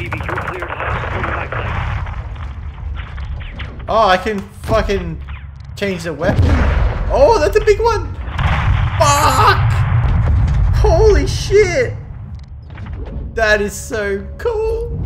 Stevie, you're cleared hot. Go to my place. Oh, I can fucking change the weapon. Oh, that's a big one. Fuck! Holy shit! That is so cool.